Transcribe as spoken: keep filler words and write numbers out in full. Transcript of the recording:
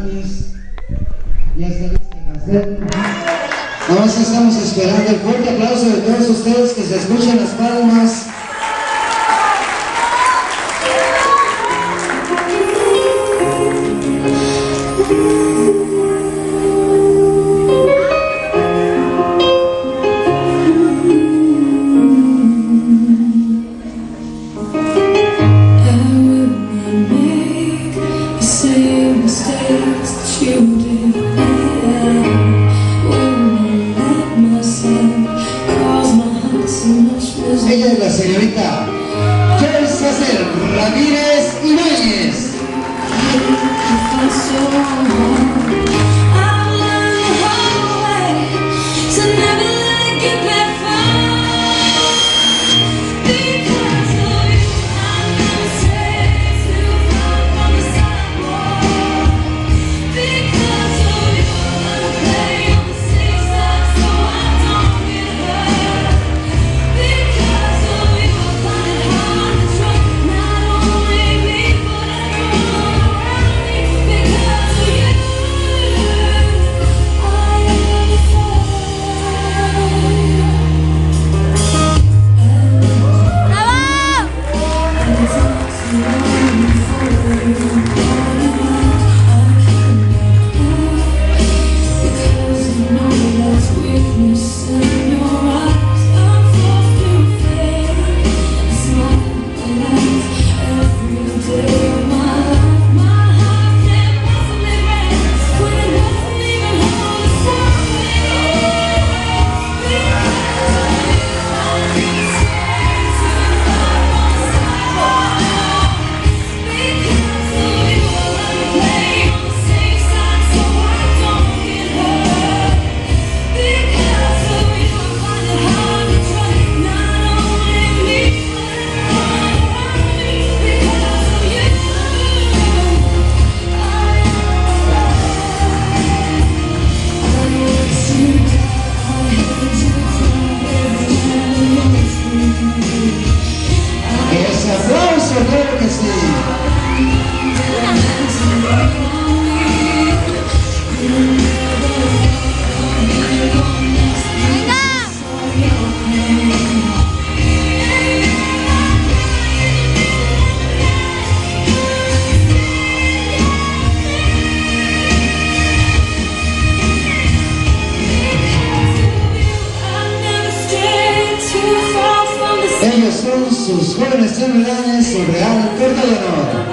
Hernández. Ya está lista el cassette. Nada más estamos esperando el fuerte aplauso de todos ustedes, que se escuchen las palmas. Ella es la señorita Joyce Ramírez Ibáñez. Claro que sí. Ellos son sus jóvenes chambelanes, Real Corta de Honor.